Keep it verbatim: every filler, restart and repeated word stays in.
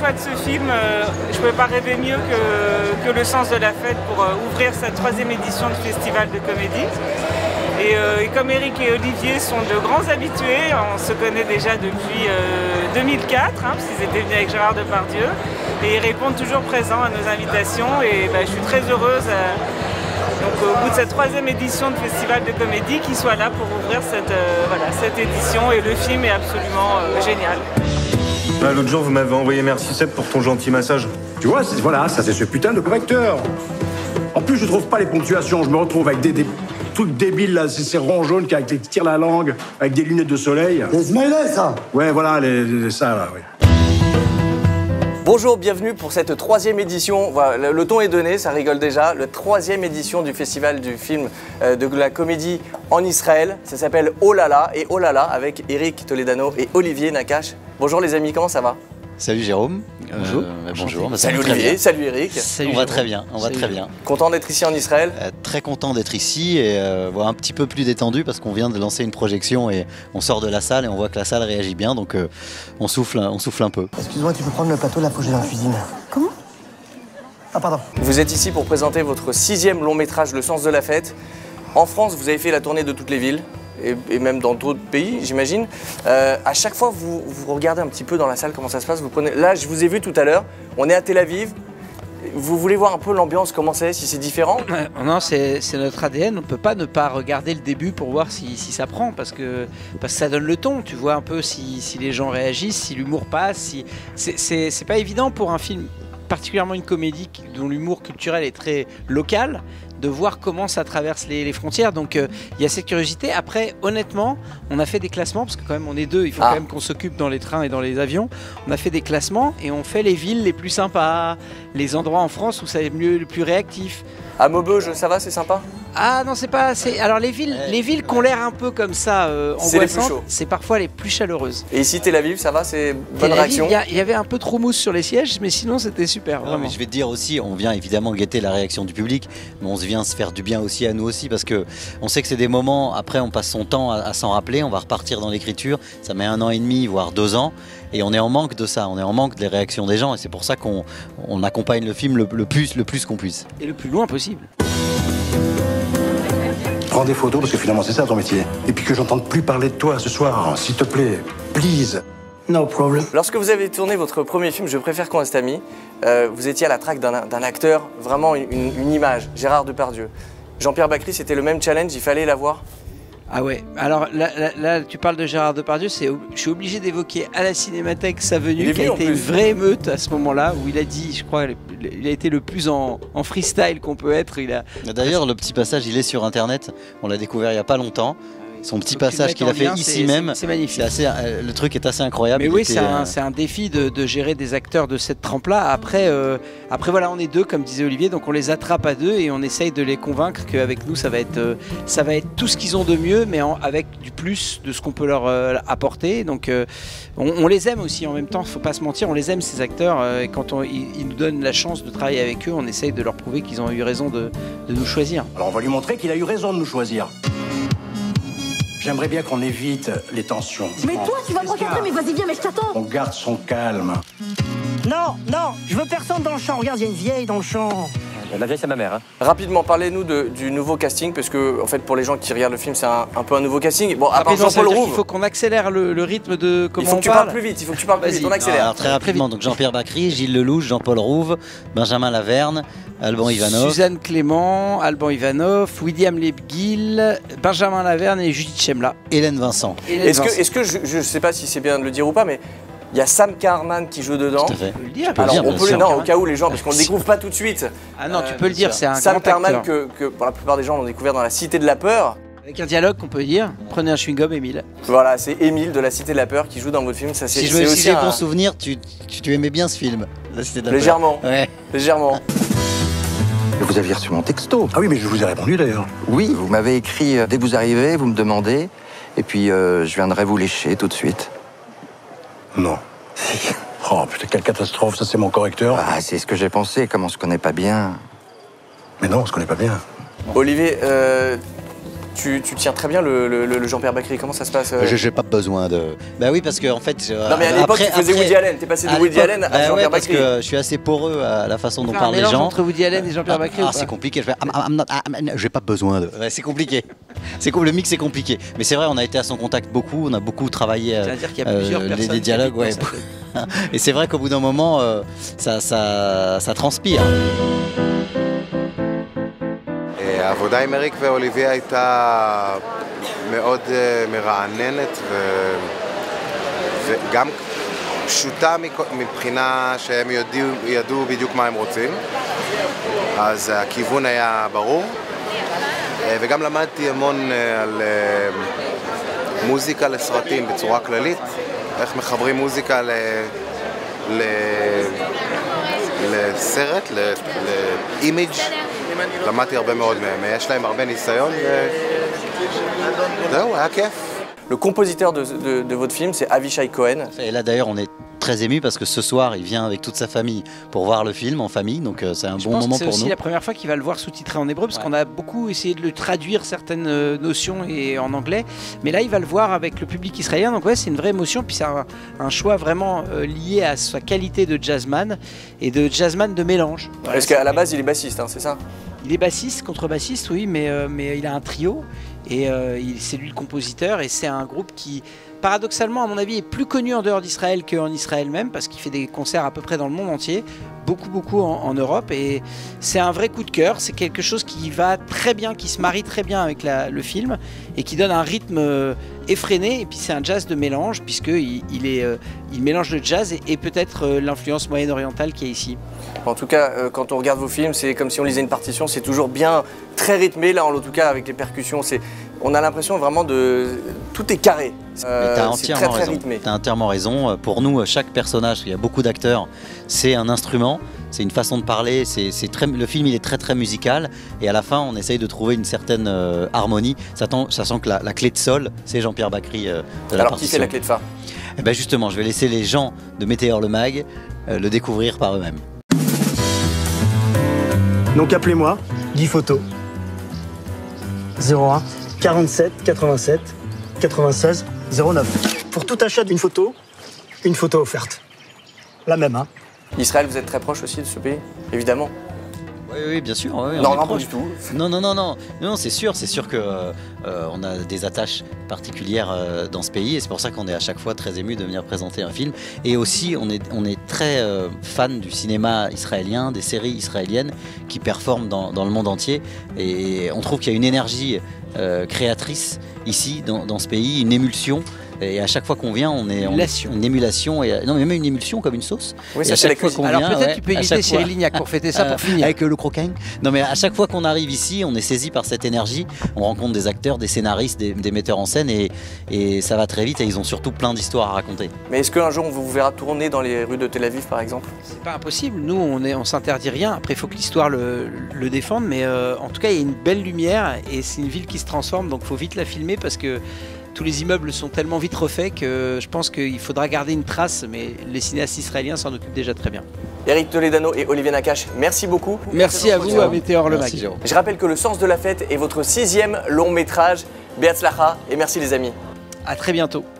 choix de ce film, euh, je ne pouvais pas rêver mieux que, que Le Sens de la Fête pour euh, ouvrir cette troisième édition du Festival de comédie. Et, euh, et comme Eric et Olivier sont de grands habitués, on se connaît déjà depuis euh, deux mille quatre, hein, parce qu'ils étaient venus avec Gérard Depardieu, et ils répondent toujours présents à nos invitations. Et bah, je suis très heureuse, euh, donc, au bout de cette troisième édition du Festival de comédie, qu'ils soient là pour ouvrir cette, euh, voilà, cette édition. Et le film est absolument euh, génial. Ah, l'autre jour, vous m'avez envoyé merci Seb pour ton gentil massage. Tu vois, voilà, ça c'est ce putain de correcteur. En plus, je trouve pas les ponctuations. Je me retrouve avec des, des trucs débiles, là, ces, ces ronds jaunes qui, avec, qui tirent la langue, avec des lunettes de soleil. Les smileys, ça. Ouais, voilà, les, les, ça, là, oui. Bonjour, bienvenue pour cette troisième édition. Voilà, le, le ton est donné, ça rigole déjà. La troisième édition du Festival du film euh, de la comédie en Israël. Ça s'appelle Oh là là et Oh là là avec Eric Toledano et Olivier Nakache. Bonjour les amis, comment ça va? Salut Jérôme. Bonjour. Euh, bonjour. Bah, salut Olivier, salut Eric. Salut on va très bien, on salut va très bien. Content d'être ici en Israël? euh, Très content d'être ici et euh, voilà, un petit peu plus détendu parce qu'on vient de lancer une projection et on sort de la salle et on voit que la salle réagit bien, donc euh, on, souffle, on souffle un peu. Excuse-moi, tu peux prendre le plateau, là, faut que j'aille dans la cuisine. Comment? Ah pardon. Vous êtes ici pour présenter votre sixième long métrage, Le Sens de la Fête. En France, vous avez fait la tournée de toutes les villes. Et, et même dans d'autres pays, j'imagine. Euh, à chaque fois, vous, vous regardez un petit peu dans la salle comment ça se passe. Vous prenez... Là, je vous ai vu tout à l'heure, on est à Tel Aviv. Vous voulez voir un peu l'ambiance, comment c'est, si c'est différent? Non, c'est notre A D N. On ne peut pas ne pas regarder le début pour voir si, si ça prend, parce que, parce que ça donne le ton. Tu vois un peu si, si les gens réagissent, si l'humour passe. Si... C'est pas évident pour un film, particulièrement une comédie dont l'humour culturel est très local, de voir comment ça traverse les, les frontières. Donc il euh, y a cette curiosité. Après, honnêtement, on a fait des classements, parce que quand même on est deux, il faut ah. quand même qu'on s'occupe dans les trains et dans les avions. On a fait des classements et on fait les villes les plus sympas, les endroits en France où ça est mieux, le plus réactif. À Maubeuge, ça va, c'est sympa? Ah non, c'est pas... Alors les villes, les villes qui ont l'air un peu comme ça, euh, angoissantes, c'est parfois les plus chaleureuses. Et ici, Tel Aviv, ça va, c'est bonne réaction? Il y, y avait un peu trop mousse sur les sièges, mais sinon c'était super. Non, mais je vais te dire aussi, on vient évidemment guetter la réaction du public, mais on vient se faire du bien aussi à nous aussi, parce que on sait que c'est des moments, après on passe son temps à, à s'en rappeler, on va repartir dans l'écriture, ça met un an et demi, voire deux ans, et on est en manque de ça, on est en manque des réactions des gens, et c'est pour ça qu'on on accompagne le film le, le plus, le plus qu'on puisse. Et le plus loin possible. Prends des photos parce que finalement c'est ça ton métier. Et puis que j'entende plus parler de toi ce soir, s'il te plaît, please. No problem. Lorsque vous avez tourné votre premier film, Je préfère qu'on reste amis, euh, vous étiez à la traque d'un acteur, vraiment une, une image, Gérard Depardieu. Jean-Pierre Bacri, c'était le même challenge, il fallait l'avoir? Ah ouais, alors là, là, là tu parles de Gérard Depardieu, je suis obligé d'évoquer à la Cinémathèque sa venue, qui a été une vraie émeute à ce moment-là, où il a dit, je crois, il a été le plus en, en freestyle qu'on peut être. D'ailleurs, le petit passage, il est sur Internet, on l'a découvert il n'y a pas longtemps. Son petit passage qu'il a fait ici même, c'est magnifique. Assez, euh, le truc est assez incroyable. Mais oui, c'est un, euh... un défi de, de gérer des acteurs de cette trempe-là. Après, euh, après, voilà, on est deux, comme disait Olivier, donc on les attrape à deux et on essaye de les convaincre qu'avec nous, ça va être, euh, ça va être tout ce qu'ils ont de mieux, mais en, avec du plus de ce qu'on peut leur euh, apporter. Donc, euh, on, on les aime aussi en même temps. Faut pas se mentir, on les aime ces acteurs. Euh, et quand on, ils, ils nous donnent la chance de travailler avec eux, on essaye de leur prouver qu'ils ont eu raison de, de nous choisir. Alors, on va lui montrer qu'il a eu raison de nous choisir. J'aimerais bien qu'on évite les tensions. Mais toi, tu vas me recadrer, mais vas-y, viens, mais je t'attends. On garde son calme. Non, non, je veux personne dans le champ. Regarde, il y a une vieille dans le champ. La vieille, c'est ma mère. Hein. Rapidement, parlez-nous du nouveau casting, parce que, en fait, pour les gens qui regardent le film, c'est un, un peu un nouveau casting. Bon, à part Jean-Paul Rouve. Il faut qu'on accélère le, le rythme de comment on parle. Il faut que tu parles plus vite, il faut que tu parles plus vite, on accélère. Alors, très rapidement, donc Jean-Pierre Bacri, Gilles Lelouch, Jean-Paul Rouve, Benjamin Laverne, Alban Ivanov. Suzanne Clément, Alban Ivanov, William Lebguil, Benjamin Laverne et Judith Chemla. Hélène Vincent. Est-ce que, est-ce que, je ne sais pas si c'est bien de le dire ou pas, mais il y a Sam Carman qui joue dedans. Tout à fait. Tu peux le dire. Alors, dire, on peut le sûr. non, au cas où les gens, parce qu'on ne le découvre pas tout de suite. Ah non, tu peux le dire, c'est un Sam grand Carman acteur. que, que pour la plupart des gens l'ont découvert dans La Cité de la Peur. Avec un dialogue qu'on peut dire, prenez un chewing-gum, Émile. Voilà, c'est Émile de La Cité de la Peur qui joue dans votre film. Ça, si je veux aussi un bon souvenir, tu, tu, tu aimais bien ce film, La Cité de la Peur. Légèrement. Ouais. Légèrement. Vous aviez reçu mon texto. Ah oui, mais je vous ai répondu d'ailleurs. Oui, vous m'avez écrit euh, dès que vous arrivez, vous me demandez, et puis euh, je viendrai vous lécher tout de suite. Non. Oh putain, quelle catastrophe, ça c'est mon correcteur. Ah, c'est ce que j'ai pensé, comme on se connaît pas bien. Mais non, on se connaît pas bien. Olivier, euh, tu, tu tiens très bien le, le, le Jean-Pierre Bacri, comment ça se passe euh... J'ai pas besoin de... Bah oui, parce que en fait... Non mais à l'époque, tu faisais après... Woody Allen, t'es passé de Woody Allen à bah Jean-Pierre ouais, Bacri. Parce que je suis assez poreux à la façon dont parlent les gens. Entre Woody Allen et Jean-Pierre Bacri. Ah, c'est compliqué, je fais... J'ai pas besoin de... Ouais, c'est compliqué. C'est le mix, c'est compliqué. Mais c'est vrai, on a été à son contact beaucoup, on a beaucoup travaillé euh, euh, les, les dialogues. Ouais. Et c'est vrai qu'au bout d'un moment, euh, ça, ça, ça transpire. העבודה עם אריק ואוליביה הייתה מאוד מרעננת ו... וגם פשוטה מבחינה שהם ידעו, ידעו בדיוק מה הם רוצים, אז הכיוון היה ברור, וגם למדתי המון על מוזיקה לסרטים בצורה כללית, איך מחברים מוזיקה ל... ל... לסרט, לאימג'. למדתי הרבה מאוד מהם, יש להם הרבה ניסיון וזהו, היה כיף. Le compositeur de, de, de votre film, c'est Avishai Cohen. Et là d'ailleurs, on est très ému parce que ce soir, il vient avec toute sa famille pour voir le film en famille, donc euh, c'est un Je bon pense moment que pour nous. C'est aussi la première fois qu'il va le voir sous-titré en hébreu, parce ouais. qu'on a beaucoup essayé de le traduire certaines notions et en anglais, mais là il va le voir avec le public israélien, donc ouais, c'est une vraie émotion, puis c'est un, un choix vraiment euh, lié à sa qualité de jazzman et de jazzman de mélange. Voilà, parce qu'à la base, il est bassiste, hein, c'est ça? Il est bassiste, contrebassiste, oui, mais, euh, mais il a un trio et euh, c'est lui le compositeur et c'est un groupe qui, paradoxalement, à mon avis, est plus connu en dehors d'Israël qu'en Israël même parce qu'il fait des concerts à peu près dans le monde entier, beaucoup, beaucoup en, en Europe et c'est un vrai coup de cœur, c'est quelque chose qui va très bien, qui se marie très bien avec la, le film et qui donne un rythme effréné et puis c'est un jazz de mélange puisqu'il il est, euh, il mélange le jazz et, et peut-être euh, l'influence moyenne-orientale qu'il y a ici. En tout cas, euh, quand on regarde vos films, c'est comme si on lisait une partition, c'est toujours bien, très rythmé, là en tout cas avec les percussions, on a l'impression vraiment de... tout est carré, euh, t'as entièrement très, très raison. rythmé. T'as entièrement raison, pour nous, chaque personnage, il y a beaucoup d'acteurs, c'est un instrument, c'est une façon de parler, c'est très, le film il est très très musical et à la fin on essaye de trouver une certaine euh, harmonie, sachant que la, la clé de sol, c'est Jean-Pierre Bacri euh, de la Alors partition. qui fait la clé de fa? Eh ben justement, je vais laisser les gens de Météor le Mag euh, le découvrir par eux-mêmes. Donc appelez-moi, Guy Photo. zéro un quarante-sept quatre-vingt-sept quatre-vingt-seize zéro neuf. Pour tout achat d'une photo, une photo offerte. La même, hein. Israël, vous êtes très proche aussi de ce pays, évidemment. Oui, oui, bien sûr. Oui, non, non, pas du tout. Non, non, non, non, non, c'est sûr, c'est sûr que euh, on a des attaches particulières euh, dans ce pays et c'est pour ça qu'on est à chaque fois très ému de venir présenter un film. Et aussi, on est, on est très euh, fan du cinéma israélien, des séries israéliennes qui performent dans, dans le monde entier. Et on trouve qu'il y a une énergie euh, créatrice ici, dans, dans ce pays, une émulsion. Et à chaque fois qu'on vient, on est en une émulation, et, non mais même une émulsion comme une sauce. Oui, ça c'est la cuisine. Alors peut-être ouais, tu peux inviter Cyril Lignac pour fêter ça, euh, pour finir. Avec euh, le croquin. Non mais à chaque fois qu'on arrive ici, on est saisi par cette énergie. On rencontre des acteurs, des scénaristes, des, des metteurs en scène et, et ça va très vite et ils ont surtout plein d'histoires à raconter. Mais est-ce qu'un jour on vous verra tourner dans les rues de Tel Aviv par exemple? C'est pas impossible. Nous on est, on s'interdit rien. Après il faut que l'histoire le, le défende, mais euh, en tout cas il y a une belle lumière et c'est une ville qui se transforme, donc faut vite la filmer parce que tous les immeubles sont tellement vite refaits que je pense qu'il faudra garder une trace, mais les cinéastes israéliens s'en occupent déjà très bien. Eric Toledano et Olivier Nakache, merci beaucoup. Merci à vous, à Météor le Mag. Je rappelle que Le Sens de la Fête est votre sixième long métrage. Be'atzlacha et merci les amis. À très bientôt.